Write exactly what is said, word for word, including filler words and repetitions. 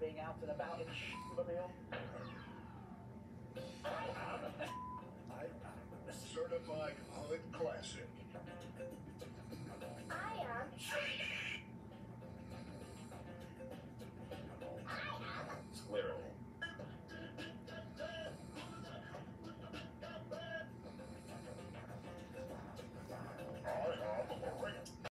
being out and about in the meal? I am a certified hood classic. I am